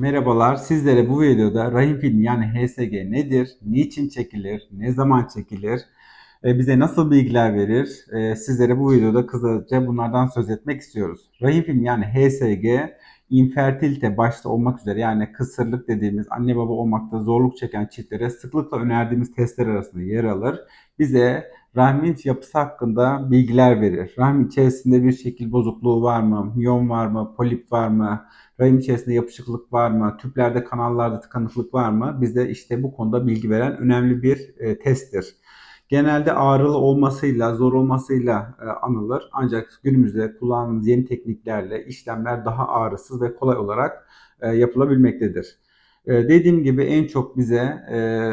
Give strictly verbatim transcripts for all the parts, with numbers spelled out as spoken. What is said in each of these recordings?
Merhabalar. Sizlere bu videoda rahim filmi yani H S G nedir, niçin çekilir, ne zaman çekilir, e, bize nasıl bilgiler verir? E, sizlere bu videoda kısaca bunlardan söz etmek istiyoruz. Rahim filmi yani H S G, infertilite başta olmak üzere yani kısırlık dediğimiz anne baba olmakta zorluk çeken çiftlere sıklıkla önerdiğimiz testler arasında yer alır. Bize rahmin yapısı hakkında bilgiler verir. Rahim içerisinde bir şekil bozukluğu var mı, miyom var mı, polip var mı? Rahim içerisinde yapışıklık var mı? Tüplerde, kanallarda tıkanıklık var mı? Bize işte bu konuda bilgi veren önemli bir e, testtir. Genelde ağrılı olmasıyla, zor olmasıyla e, anılır. Ancak günümüzde kullandığımız yeni tekniklerle işlemler daha ağrısız ve kolay olarak e, yapılabilmektedir. E, dediğim gibi en çok bize e,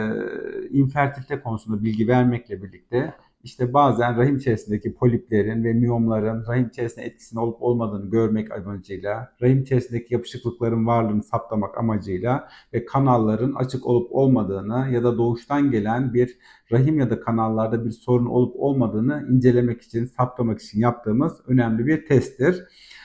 infertilite konusunda bilgi vermekle birlikte İşte bazen rahim içerisindeki poliplerin ve miyomların rahim içerisinde etkisinin olup olmadığını görmek amacıyla, rahim içerisindeki yapışıklıkların varlığını saptamak amacıyla ve kanalların açık olup olmadığını ya da doğuştan gelen bir rahim ya da kanallarda bir sorun olup olmadığını incelemek için, saptamak için yaptığımız önemli bir testtir.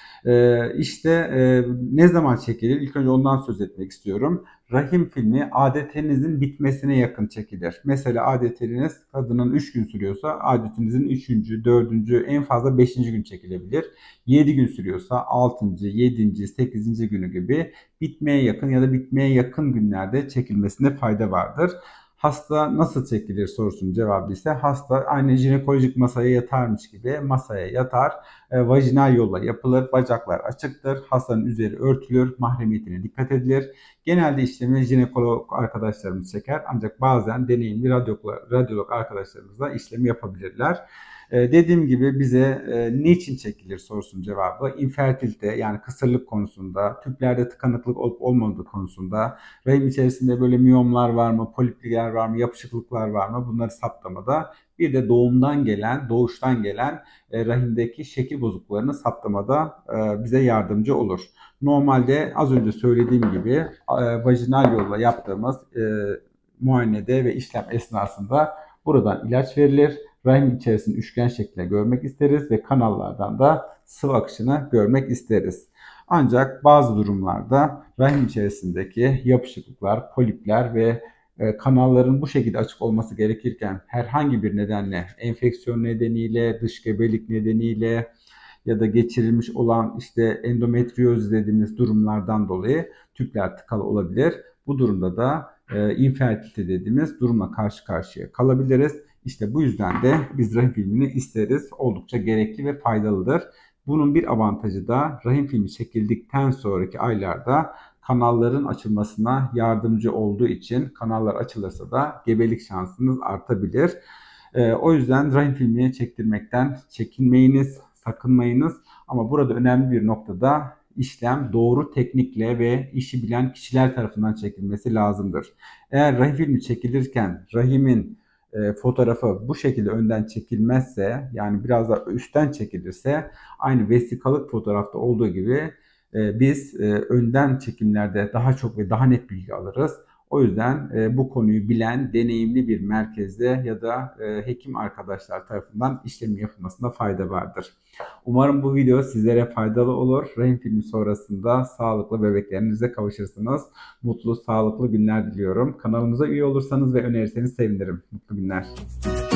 Ee, işte e, ne zaman çekilir? İlk önce ondan söz etmek istiyorum. Rahim filmi adetinizin bitmesine yakın çekilir. Mesela adetiniz kadının üç gün sürüyorsa adetinizin üçüncü, dördüncü, en fazla beşinci gün çekilebilir. yedi gün sürüyorsa altıncı, yedinci, sekizinci günü gibi bitmeye yakın ya da bitmeye yakın günlerde çekilmesinde fayda vardır. Hasta nasıl çekilir sorusunun cevabı ise hasta aynı jinekolojik masaya yatarmış gibi masaya yatar, e, vajinal yolla yapılır, bacaklar açıktır, hastanın üzeri örtülür, mahremiyetine dikkat edilir. Genelde işlemi jinekolog arkadaşlarımız çeker ancak bazen deneyimli radyolog, radyolog arkadaşlarımız da işlemi yapabilirler. Ee, dediğim gibi bize e, niçin çekilir sorusunun cevabı infertilite yani kısırlık konusunda, tüplerde tıkanıklık olup olmadığı konusunda, rahim içerisinde böyle miyomlar var mı, polipler var mı, yapışıklıklar var mı bunları saptamada, bir de doğumdan gelen, doğuştan gelen e, rahimdeki şekil bozukluklarını saptamada e, bize yardımcı olur. Normalde az önce söylediğim gibi e, vajinal yolla yaptığımız e, muayenede ve işlem esnasında buradan ilaç verilir. Rahim içerisinde üçgen şeklinde görmek isteriz ve kanallardan da sıvı akışını görmek isteriz. Ancak bazı durumlarda rahim içerisindeki yapışıklıklar, polipler ve e, kanalların bu şekilde açık olması gerekirken herhangi bir nedenle, enfeksiyon nedeniyle, dış gebelik nedeniyle ya da geçirilmiş olan işte endometrioz dediğimiz durumlardan dolayı tüpler tıkalı olabilir. Bu durumda da e, infertilite dediğimiz durumla karşı karşıya kalabiliriz. İşte bu yüzden de biz rahim filmini isteriz. Oldukça gerekli ve faydalıdır. Bunun bir avantajı da rahim filmi çekildikten sonraki aylarda kanalların açılmasına yardımcı olduğu için kanallar açılırsa da gebelik şansınız artabilir. Ee, o yüzden rahim filmini çektirmekten çekinmeyiniz, sakınmayınız. Ama burada önemli bir noktada işlem doğru teknikle ve işi bilen kişiler tarafından çekilmesi lazımdır. Eğer rahim filmi çekilirken rahimin e, fotoğrafı bu şekilde önden çekilmezse yani biraz da üstten çekilirse aynı vesikalık fotoğrafta olduğu gibi e, biz e, önden çekimlerde daha çok ve daha net bilgi alırız. O yüzden e, bu konuyu bilen deneyimli bir merkezde ya da e, hekim arkadaşlar tarafından işlem yapılmasında fayda vardır. Umarım bu video sizlere faydalı olur. Rahim filmi sonrasında sağlıklı bebeklerinize kavuşursunuz. Mutlu, sağlıklı günler diliyorum. Kanalımıza üye olursanız ve önerirseniz sevinirim. Mutlu günler.